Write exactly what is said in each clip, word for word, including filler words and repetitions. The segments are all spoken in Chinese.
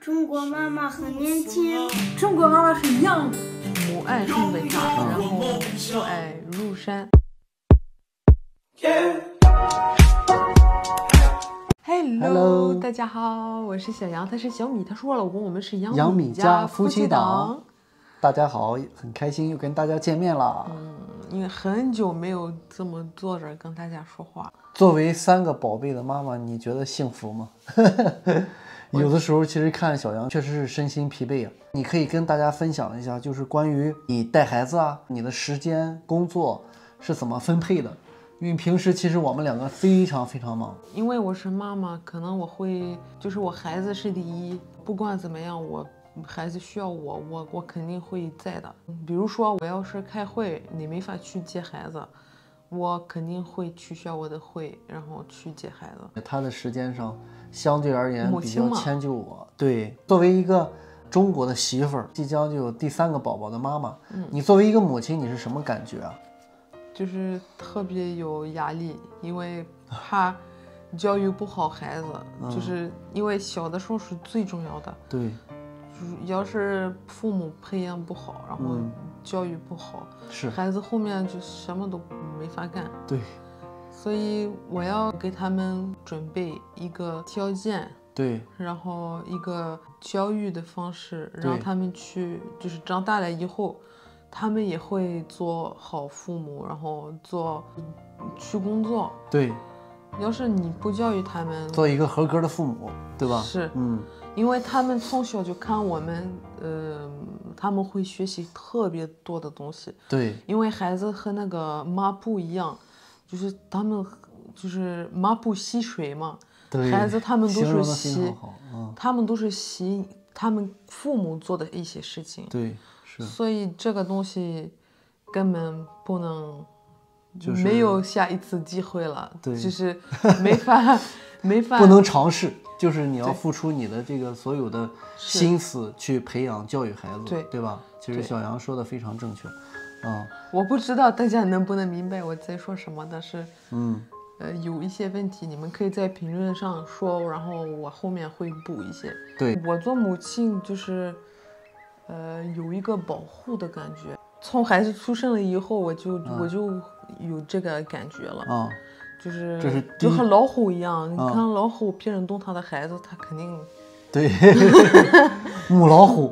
中国妈妈很年轻， 中国妈妈是 young， 母爱很伟大，然后父爱如山。Hello，, Hello 大家好，我是小杨，他是小米，他是我老公，我们是杨杨米家夫夫妻档档。大家好，很开心又跟大家见面了。 嗯，因为很久没有这么坐着跟大家说话。 作为三个宝贝的妈妈，你觉得幸福吗？有的时候其实看小杨确实是身心疲惫啊。你可以跟大家分享一下，就是关于你带孩子啊，你的时间、工作是怎么分配的？因为平时其实我们两个非常非常忙。 因为我是妈妈，可能我会就是我孩子是第一，不管怎么样，我孩子需要我，我我肯定会在的。比如说我要是开会，你没法去接孩子，我肯定会取消我的会，然后去接孩子。 他的时间上相对而言比较母亲嘛迁就我。对，作为一个中国的媳妇儿，即将就有第三个宝宝的妈妈，嗯，你作为一个母亲，你是什么感觉啊？ 就是特别有压力，因为怕教育不好孩子， 嗯、 就是因为小的时候是最重要的。 对， 要是父母培养不好，然后教育不好， 嗯、是孩子后面就什么都没法干。 对， 所以我要给他们准备一个条件， 对， 然后一个教育的方式，让他们去，就是长大了以后。他们也会做好父母，然后做去工作。 对， 要是你不教育他们， 做一个合格的父母，对吧？ 是， 嗯， 因为他们从小就看我们，呃，他们会学习特别多的东西。 对， 因为孩子和那个抹布一样，就是他们就是抹布吸水嘛。 对， 孩子他们都是吸， 嗯、 他们都是吸他们父母做的一些事情。 对。 所以这个东西根本不能，就是没有下一次机会了， 对， 就是没法没法不能尝试，就是你要付出你的这个所有的心思去培养教育孩子， 对对吧？其实小杨说的非常正确，啊、嗯， 我不知道大家能不能明白我在说什么，但是嗯， 呃，有一些问题你们可以在评论上说，然后我后面会补一些。 对， 我做母亲就是。呃，有一个保护的感觉。从孩子出生了以后，我就、嗯、我就有这个感觉了啊、嗯，就是这是就和老虎一样， 嗯、 你看老虎别人动它的孩子，它肯定对母老虎。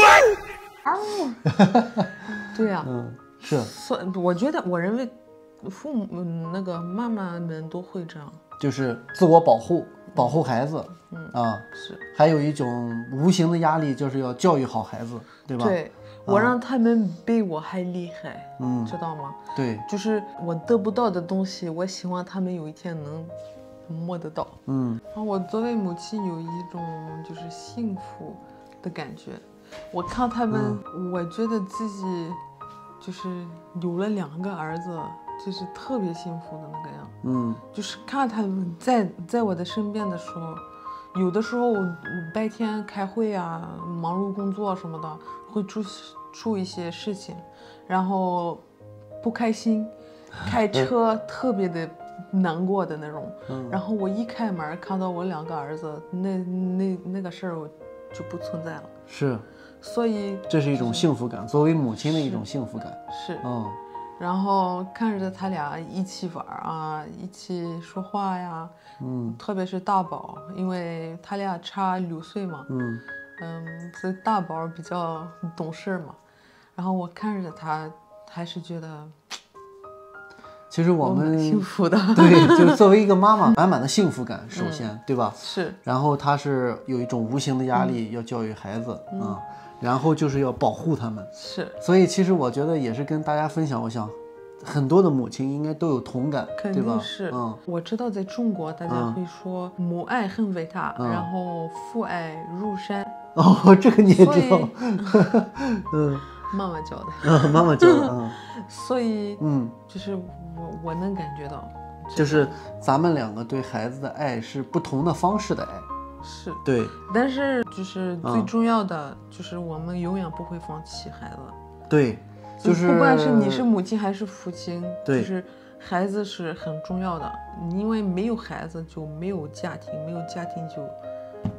对呀、啊， 嗯，是。 所我觉得，我认为父母、嗯、那个妈妈们都会这样， 就是自我保护。保护孩子， 嗯啊， 是， 还有一种无形的压力，就是要教育好孩子，对吧？ 对，我让他们比我还厉害， 嗯， 知道吗？ 对， 就是我得不到的东西，我希望他们有一天能摸得到。 嗯， 然后我作为母亲有一种就是幸福的感觉，我看他们，嗯、我觉得自己就是有了两个儿子。就是特别幸福的那个样， 嗯， 就是看他们在在我的身边的时候，有的时候我白天开会啊，忙碌工作什么的，会出出一些事情，然后不开心，开车特别的难过的那种，嗯、然后我一开门看到我两个儿子，那那那个事儿我就不存在了， 是， 所以这是一种幸福感，作为母亲的一种幸福感， 是， 嗯。 然后看着他俩一起玩啊，一起说话呀， 嗯， 特别是大宝，因为他俩差六岁嘛， 嗯嗯，所以大宝比较懂事嘛。然后我看着他，还是觉得， 其实我们幸福的， 对，就是作为一个妈妈，满满的幸福感，首先， 嗯、 对吧？ 是。 然后他是有一种无形的压力，嗯、要教育孩子啊。嗯然后就是要保护他们， 是， 所以其实我觉得也是跟大家分享，我想很多的母亲应该都有同感， 肯定是， 嗯， 我知道在中国大家会说母爱很伟大， 嗯、 然后父爱如山。 哦，这个你也知道， 嗯，妈妈教的， 嗯，妈妈教的，嗯， 所以， 嗯， 就是我我能感觉到， 就是咱们两个对孩子的爱是不同的方式的爱。 是对， 但是就是最重要的、嗯、就是我们永远不会放弃孩子。 对，就是不管是你是母亲还是父亲， 对， 就是孩子是很重要的，因为没有孩子就没有家庭，没有家庭就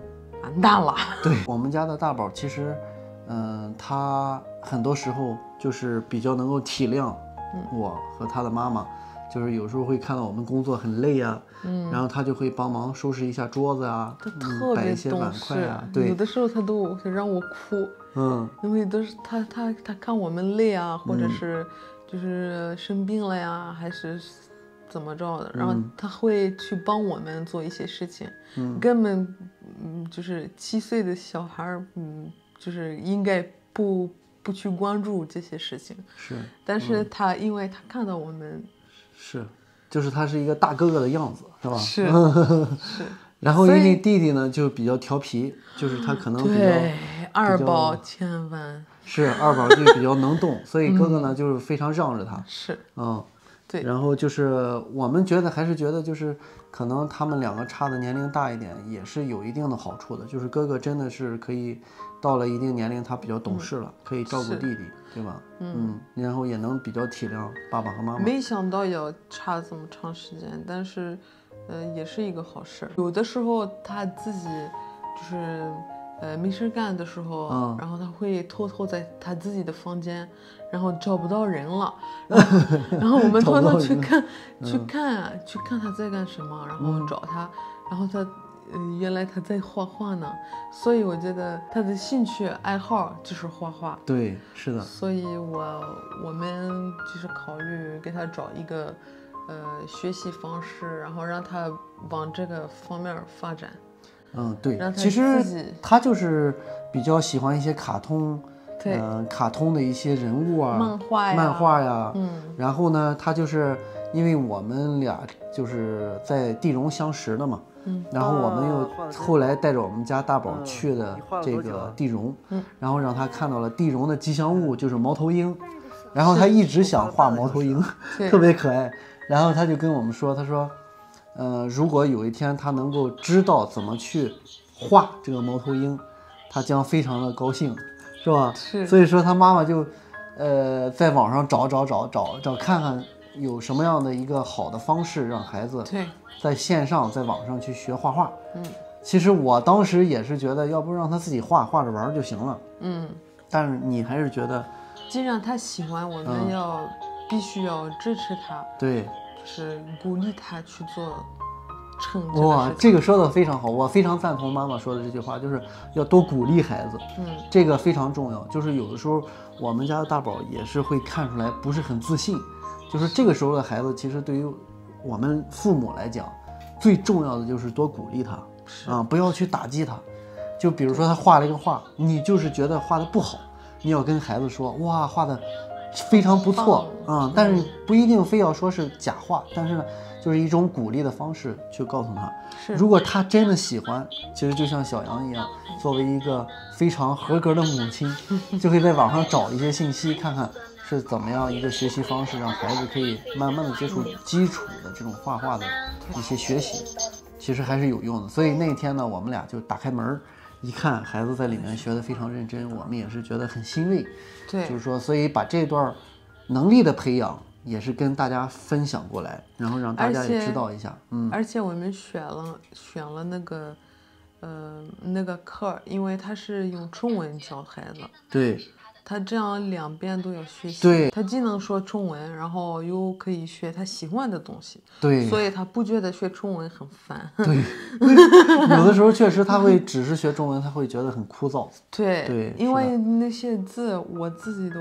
完蛋了。 对我们家的大宝，其实，嗯、呃，他很多时候就是比较能够体谅我和他的妈妈，就是有时候会看到我们工作很累啊，嗯，然后他就会帮忙收拾一下桌子啊， 他特别摆一些碗筷啊，对， 有的时候他都会让我哭， 嗯， 因为都是他他他看我们累啊，或者是就是生病了呀，还是怎么着的，然后他会去帮我们做一些事情，嗯，根本嗯就是七岁的小孩儿，嗯，就是应该不不去关注这些事情， 是， 但是他、嗯、因为他看到我们， 是，就是他是一个大哥哥的样子，是吧？ 是是。 然后因为弟弟呢就比较调皮，就是他可能比较对二宝千万是二宝就比较能动，所以哥哥呢、嗯、就是非常让着他， 是， 嗯， 对。 然后就是我们觉得还是觉得就是可能他们两个差的年龄大一点，也是有一定的好处的，就是哥哥真的是可以到了一定年龄，他比较懂事了，嗯、可以照顾弟弟，对吧？嗯, 嗯，然后也能比较体谅爸爸和妈妈。 没想到要差这么长时间，但是。呃，也是一个好事。有的时候他自己就是，呃，没事干的时候，嗯、然后他会偷偷在他自己的房间，然后找不到人了，然后, 然后我们偷偷去看，去看，嗯、去看他在干什么，然后找他，嗯、然后他，呃，原来他在画画呢。所以我觉得他的兴趣爱好就是画画。 对，是的。 所以我我们就是考虑给他找一个。呃，学习方式，然后让他往这个方面发展。 嗯，对，其实他就是比较喜欢一些卡通， 对， 嗯、呃，卡通的一些人物啊， 漫画呀， 漫画呀， 嗯， 然后呢，他就是因为我们俩就是在地荣相识的嘛，嗯，然后我们又后来带着我们家大宝去的这个地荣，嗯，然后让他看到了地荣的吉祥物就是猫头鹰，然后他一直想画猫头鹰，特别可爱。然后他就跟我们说，他说，呃，如果有一天他能够知道怎么去画这个猫头鹰，他将非常的高兴，是吧？ 是。 所以说他妈妈就，呃，在网上找找找找找看看有什么样的一个好的方式让孩子在线上在网上去学画画。 嗯。 其实我当时也是觉得，要不让他自己画画着玩就行了。 嗯。 但是你还是觉得， 既然他喜欢，我们要。嗯必须要支持他， 对， 就是鼓励他去做成这个事情。 哇，这个说的非常好，我非常赞同妈妈说的这句话，就是要多鼓励孩子， 嗯， 这个非常重要。就是有的时候我们家的大宝也是会看出来不是很自信，就是这个时候的孩子，其实对于我们父母来讲，最重要的就是多鼓励他啊，不要去打击他。就比如说他画了一个画，你就是觉得画的不好，你要跟孩子说，哇，画的非常不错啊、嗯，但是不一定非要说是假话，但是呢，就是一种鼓励的方式去告诉他。如果他真的喜欢，其实就像小杨一样，作为一个非常合格的母亲，就会在网上找一些信息，看看是怎么样一个学习方式，让孩子可以慢慢的接触基础的这种画画的一些学习，其实还是有用的。所以那天呢，我们俩就打开门一看，孩子在里面学得非常认真，我们也是觉得很欣慰。 对， 就是说，所以把这段能力的培养也是跟大家分享过来，然后让大家也知道一下。嗯， 而且我们选了选了那个，呃，那个课，因为他是用中文教孩子。 对。 他这样两边都要学习， 对， 他既能说中文，然后又可以学他喜欢的东西， 对， 所以他不觉得学中文很烦。 对，有的时候确实他会只是学中文，他会觉得很枯燥。 对对， 因为那些字我自己都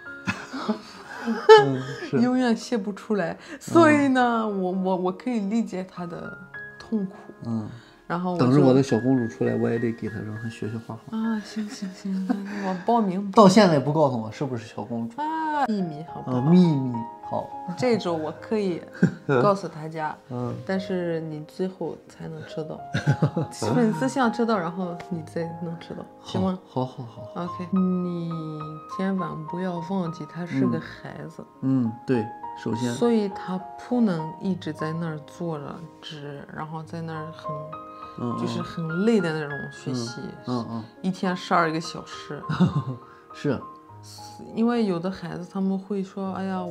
嗯、 永远写不出来，所以呢，嗯、我我我可以理解他的痛苦。 嗯。 然后等着我的小公主出来，我也得给她让她学学画画啊！行行行，我报名。 到现在不告诉我是不是小公主啊？秘密好不好？ 啊，秘密好。 这周我可以告诉大家，嗯，但是你最后才能知道。粉丝想知道，然后你才能知道，行吗？ 好，好，好， 好。OK， 你千万不要忘记，他是个孩子。 嗯，嗯对。首先， 所以他不能一直在那儿坐着直，然后在那儿很， 嗯、 就是很累的那种学习， 嗯 嗯, 嗯， 一天十二个小时， 是， 因为有的孩子他们会说，哎呀，我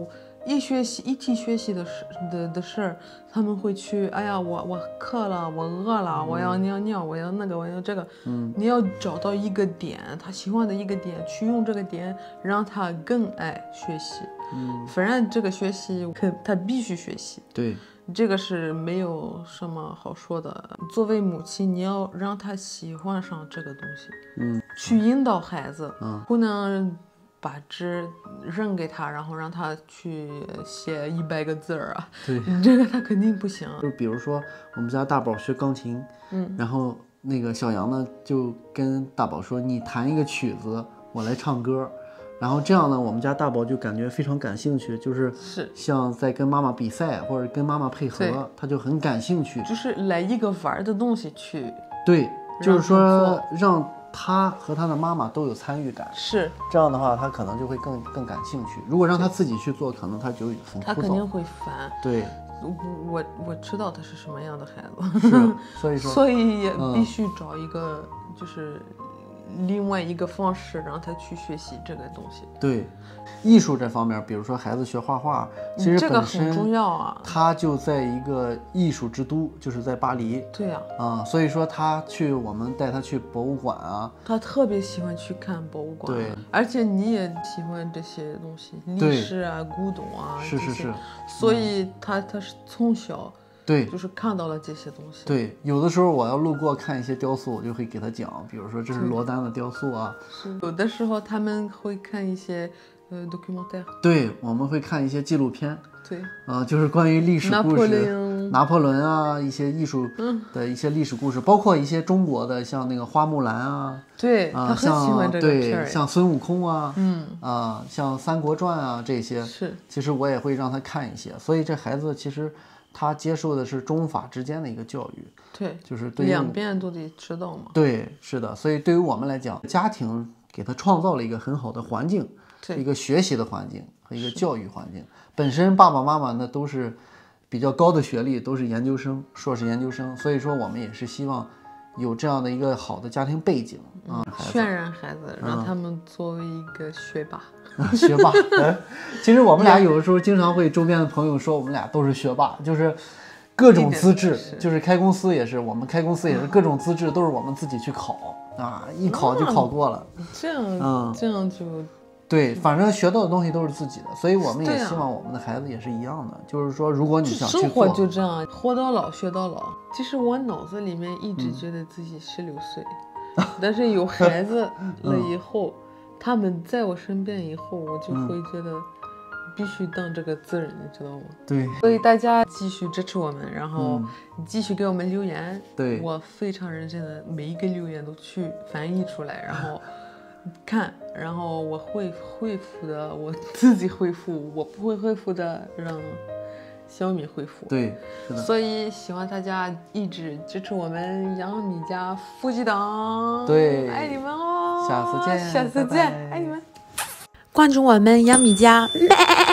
一学习一提学习的事的的事儿，他们会去，哎呀，我我渴了，我饿了，我要尿尿，我要那个，我要这个。嗯，你要找到一个点，他喜欢的一个点，去用这个点，让他更爱学习。嗯，反正这个学习，可他必须学习。 对。 这个是没有什么好说的。作为母亲，你要让他喜欢上这个东西， 嗯， 去引导孩子， 嗯， 不能把纸扔给他，然后让他去写一百个字儿啊。 对， 这个他肯定不行。 就比如说我们家大宝学钢琴，嗯，然后那个小杨呢就跟大宝说：“你弹一个曲子，我来唱歌。”然后这样呢，我们家大宝就感觉非常感兴趣，就是是像在跟妈妈比赛或者跟妈妈配合，他就很感兴趣， 就是来一个玩的东西去。 对，就是说让他和他的妈妈都有参与感， 是这样的话，他可能就会更更感兴趣。如果让他自己去做，可能他就很枯燥， 他肯定会烦。 对， 我我我知道他是什么样的孩子， 是，所以说， 所以也必须找一个就是。另外一个方式让他去学习这个东西。 对，艺术这方面，比如说孩子学画画，其实这个很重要啊。 他就在一个艺术之都，就是在巴黎。 对呀、 啊，啊、嗯，所以说他去，我们带他去博物馆啊， 他特别喜欢去看博物馆。 对， 而且你也喜欢这些东西，历史啊、古董啊， 是是是。 所以他他是从小。 对， 就是看到了这些东西。 对，有的时候我要路过看一些雕塑，我就会给他讲，比如说这是罗丹的雕塑啊。 是，有的时候他们会看一些呃 documentaire。 对，我们会看一些纪录片。 对， 啊、呃，就是关于历史故事， 拿破仑啊，一些艺术的一些历史故事，嗯、包括一些中国的，像那个花木兰啊。 对， 啊、 他很喜欢这个片对，像孙悟空啊， 嗯啊，像《三国传》啊这些， 是， 其实我也会让他看一些，所以这孩子其实。他接受的是中法之间的一个教育， 对， 就是对两边都得知道嘛。 对，是的，所以对于我们来讲，家庭给他创造了一个很好的环境，一个学习的环境和一个教育环境。本身爸爸妈妈呢都是比较高的学历，都是研究生、硕士研究生，所以说我们也是希望有这样的一个好的家庭背景啊， 嗯、渲染孩子，让他们作为一个学霸。 学霸，其实我们俩有的时候经常会周边的朋友说我们俩都是学霸，就是各种资质，就是开公司也是，我们开公司也是各种资质都是我们自己去考啊，一考就考过了。 这样， 嗯， 这样就对，反正学到的东西都是自己的，所以我们也希望我们的孩子也是一样的，就是说，如果你想去生活就这样，活到老学到老。其实我脑子里面一直觉得自己十六岁，但是有孩子了以后。他们在我身边以后，我就会觉得必须当这个字人，你知道吗？ 对， 所以大家继续支持我们，然后继续给我们留言。 对， 我非常认真的每一个留言都去翻译出来，然后看，然后我会回复的，我自己回复，我不会回复的让小米回复。 对，是的。 所以希望大家一直支持我们杨米家夫妻档。 对， 爱你们哦。 下次见， 下次见， 拜拜爱你们！ 关注我们杨米家。